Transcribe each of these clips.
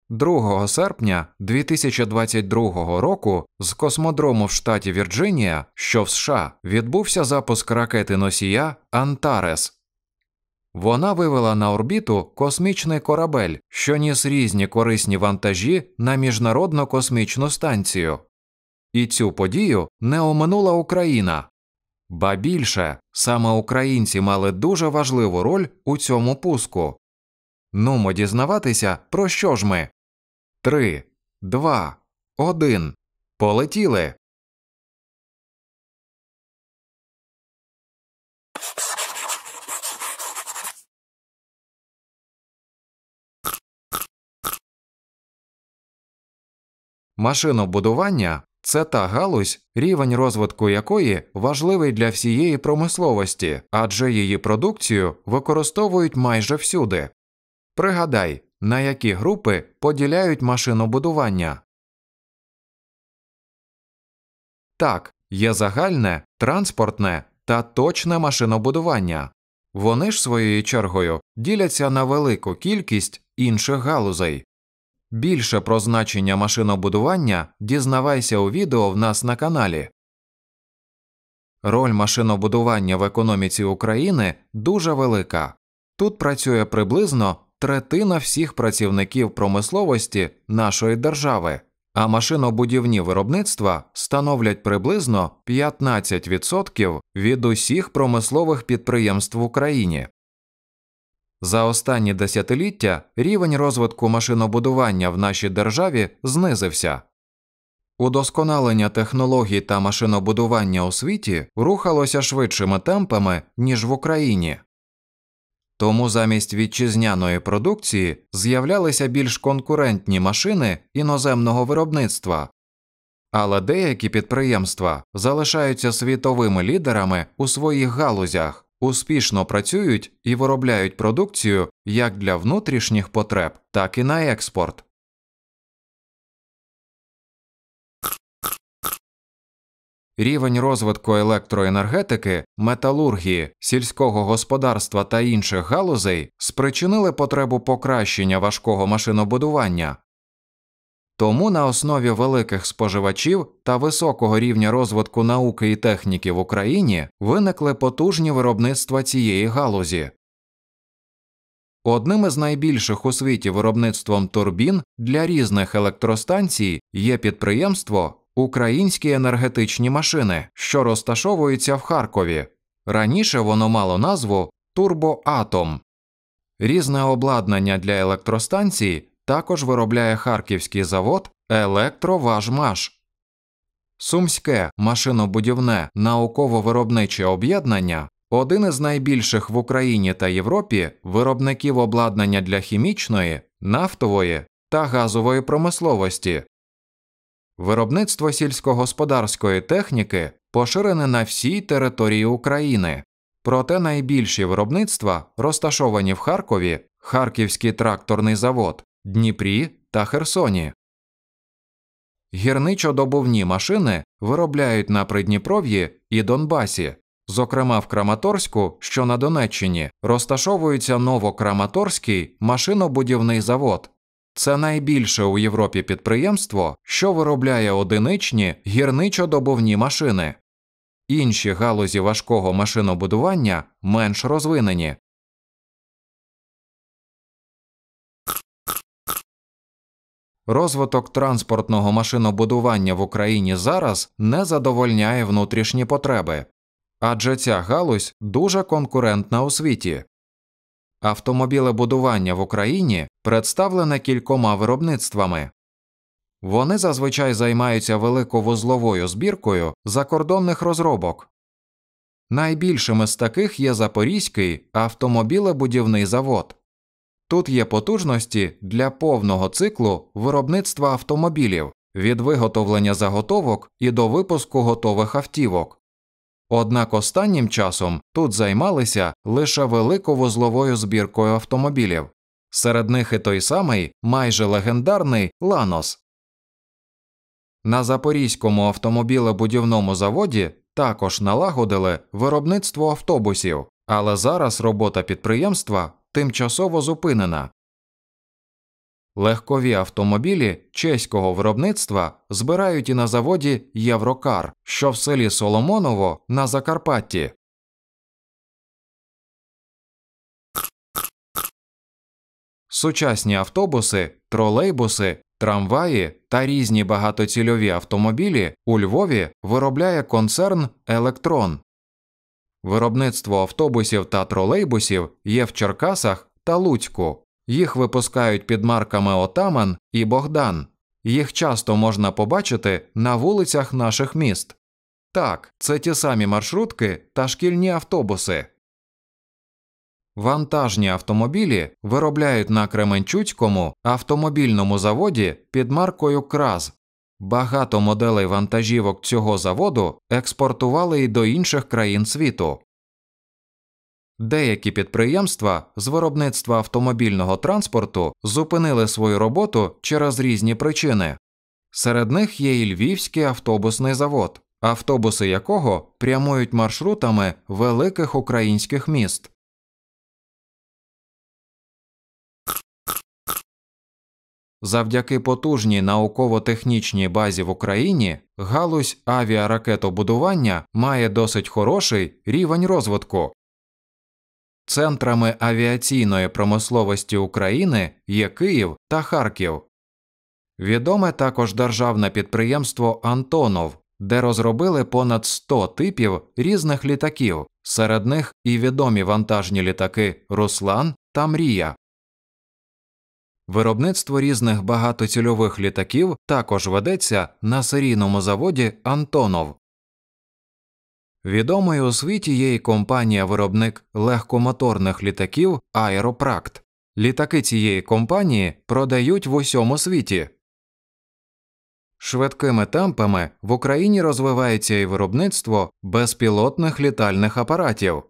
2 серпня 2022 року з космодрому в штаті Вірджинія, що в США, відбувся запуск ракети-носія «Антарес». Вона вивела на орбіту космічний корабель, що ніс різні корисні вантажі на Міжнародну космічну станцію. І цю подію не оминула Україна. Ба більше, саме українці мали дуже важливу роль у цьому пуску. Нумо дізнаватися, про що ж ми. 3, 2, 1. Полетіли! Машинобудування – це та галузь, рівень розвитку якої важливий для всієї промисловості, адже її продукцію використовують майже всюди. Пригадай, на які групи поділяють машинобудування. Так, є загальне, транспортне та точне машинобудування. Вони ж своєю чергою діляться на велику кількість інших галузей. Більше про значення машинобудування дізнавайся у відео в нас на каналі. Роль машинобудування в економіці України дуже велика. Тут працює приблизно третина всіх працівників промисловості нашої держави, а машинобудівні виробництва становлять приблизно 15% від усіх промислових підприємств в Україні. За останні десятиліття рівень розвитку машинобудування в нашій державі знизився. Удосконалення технологій та машинобудування у світі рухалося швидшими темпами, ніж в Україні. Тому замість вітчизняної продукції з'являлися більш конкурентні машини іноземного виробництва. Але деякі підприємства залишаються світовими лідерами у своїх галузях, успішно працюють і виробляють продукцію як для внутрішніх потреб, так і на експорт. Рівень розвитку електроенергетики, металургії, сільського господарства та інших галузей спричинили потребу покращення важкого машинобудування. Тому на основі великих споживачів та високого рівня розвитку науки і техніки в Україні виникли потужні виробництва цієї галузі. Одним із найбільших у світі виробництвом турбін для різних електростанцій є підприємство «Українські енергетичні машини», що розташовується в Харкові. Раніше воно мало назву «Турбоатом». Різне обладнання для електростанцій також виробляє харківський завод «Електроважмаш». Сумське машинобудівне науково-виробниче об'єднання – один із найбільших в Україні та Європі виробників обладнання для хімічної, нафтової та газової промисловості. Виробництво сільськогосподарської техніки поширене на всій території України. Проте найбільші виробництва розташовані в Харкові, Харківський тракторний завод, Дніпрі та Херсоні. Гірничо-добувні машини виробляють на Придніпров'ї і Донбасі. Зокрема, в Краматорську, що на Донеччині, розташовується Новокраматорський машинобудівний завод. Це найбільше у Європі підприємство, що виробляє одиничні гірничо-добувні машини. Інші галузі важкого машинобудування менш розвинені. Розвиток транспортного машинобудування в Україні зараз не задовольняє внутрішні потреби, адже ця галузь дуже конкурентна у світі. Автомобілебудування в Україні представлене кількома виробництвами. Вони зазвичай займаються великовузловою збіркою закордонних розробок. Найбільшим із таких є Запорізький автомобілебудівний завод. Тут є потужності для повного циклу виробництва автомобілів, від виготовлення заготовок і до випуску готових автівок. Однак останнім часом тут займалися лише великовузловою збіркою автомобілів. Серед них і той самий, майже легендарний «Ланос». На Запорізькому автомобілебудівному заводі також налагодили виробництво автобусів, але зараз робота підприємства тимчасово зупинена. Легкові автомобілі чеського виробництва збирають і на заводі «Єврокар», що в селі Соломоново на Закарпатті. Сучасні автобуси, тролейбуси, трамваї та різні багатоцільові автомобілі у Львові виробляє концерн «Електрон». Виробництво автобусів та тролейбусів є в Черкасах та Луцьку. Їх випускають під марками «Отаман» і «Богдан». Їх часто можна побачити на вулицях наших міст. Так, це ті самі маршрутки та шкільні автобуси. Вантажні автомобілі виробляють на Кременчуцькому автомобільному заводі під маркою «КРАЗ». Багато моделей вантажівок цього заводу експортували і до інших країн світу. Деякі підприємства з виробництва автомобільного транспорту зупинили свою роботу через різні причини. Серед них є і Львівський автобусний завод, автобуси якого прямують маршрутами великих українських міст. Завдяки потужній науково-технічній базі в Україні галузь авіаракетобудування має досить хороший рівень розвитку. Центрами авіаційної промисловості України є Київ та Харків. Відоме також державне підприємство «Антонов», де розробили понад 100 типів різних літаків, серед них і відомі вантажні літаки «Руслан» та «Мрія». Виробництво різних багатоцільових літаків також ведеться на серійному заводі «Антонов». Відомою у світі є і компанія-виробник легкомоторних літаків «Аеропракт». Літаки цієї компанії продають в усьому світі. Швидкими темпами в Україні розвивається і виробництво безпілотних літальних апаратів.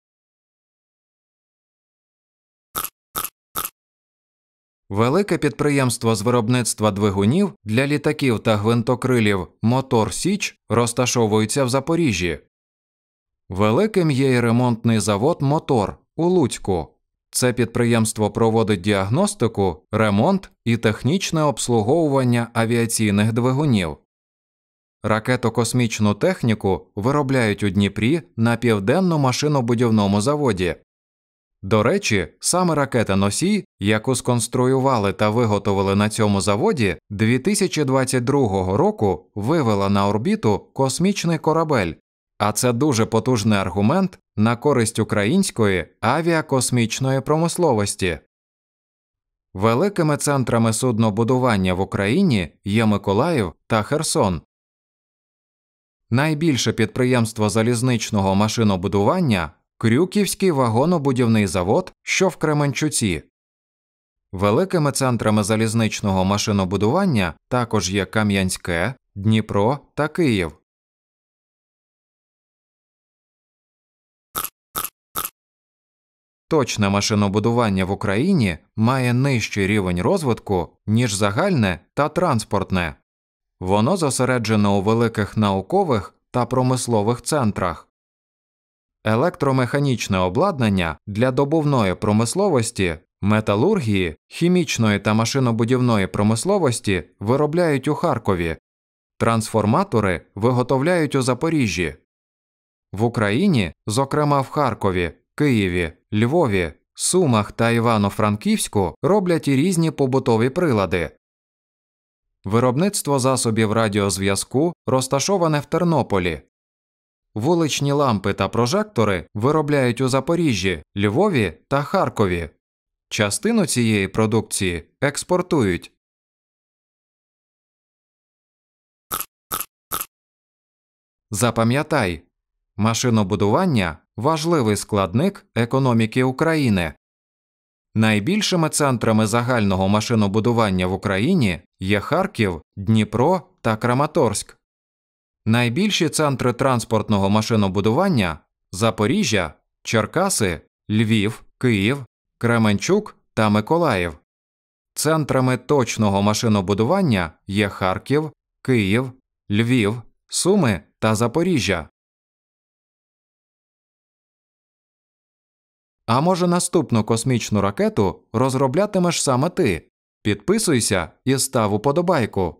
Велике підприємство з виробництва двигунів для літаків та гвинтокрилів «Мотор Січ» розташовується в Запоріжжі. Великим є і ремонтний завод «Мотор» у Луцьку. Це підприємство проводить діагностику, ремонт і технічне обслуговування авіаційних двигунів. Ракето-космічну техніку виробляють у Дніпрі на Південно-машинобудівному заводі. До речі, саме ракета-носій, яку сконструювали та виготовили на цьому заводі, 2022 року вивела на орбіту космічний корабель. А це дуже потужний аргумент на користь української авіакосмічної промисловості. Великими центрами суднобудування в Україні є Миколаїв та Херсон. Найбільше підприємство залізничного машинобудування – Крюківський вагонобудівний завод, що в Кременчуці. Великими центрами залізничного машинобудування також є Кам'янське, Дніпро та Київ. Точне машинобудування в Україні має нижчий рівень розвитку, ніж загальне та транспортне. Воно зосереджено у великих наукових та промислових центрах. Електромеханічне обладнання для добувної промисловості, металургії, хімічної та машинобудівної промисловості виробляють у Харкові. Трансформатори виготовляють у Запоріжжі. В Україні, зокрема в Харкові, Києві, Львові, Сумах та Івано-Франківську роблять і різні побутові прилади. Виробництво засобів радіозв'язку розташоване в Тернополі. Вуличні лампи та прожектори виробляють у Запоріжжі, Львові та Харкові. Частину цієї продукції експортують. Запам'ятай, машинобудування – важливий складник економіки України. Найбільшими центрами загального машинобудування в Україні є Харків, Дніпро та Краматорськ. Найбільші центри транспортного машинобудування – Запоріжжя, Черкаси, Львів, Київ, Кременчук та Миколаїв. Центрами точного машинобудування є Харків, Київ, Львів, Суми та Запоріжжя. А може наступну космічну ракету розроблятимеш саме ти? Підписуйся і став уподобайку.